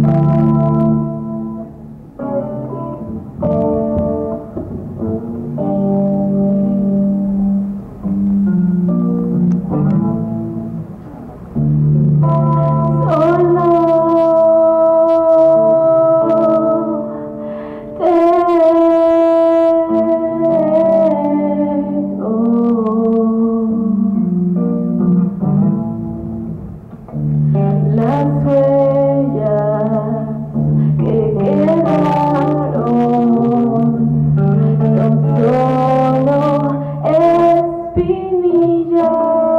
Las huellas que quedaron son solo espinillas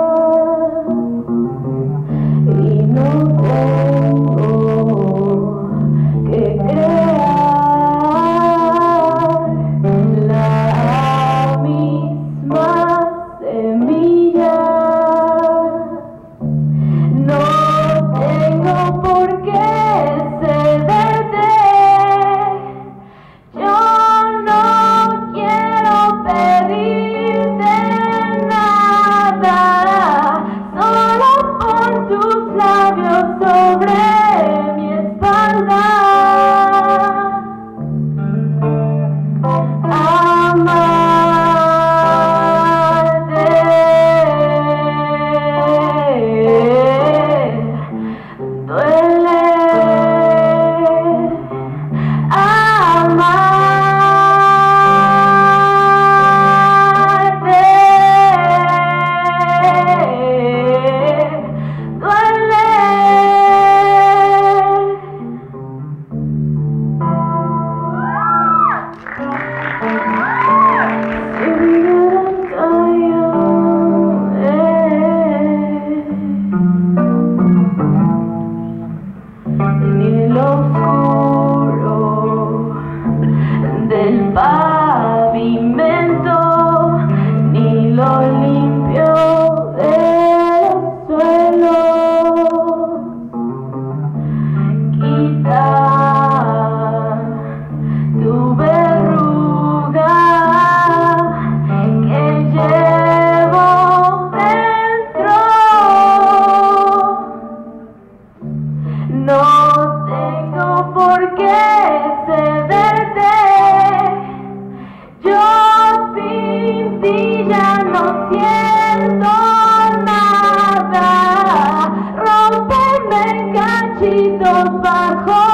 y no tengo que crear la misma semilla. No tengo por qué cederte, yo no quiero pedirte nada, solo pon tus labios sobre mi espalda. Ni lo oscuro del pavimento, ni lo limpio del suelo. Quita tu verruga que llevo dentro. No tengo por qué cederte, yo sin ti ya no siento nada. Rómpeme en cachitos bajo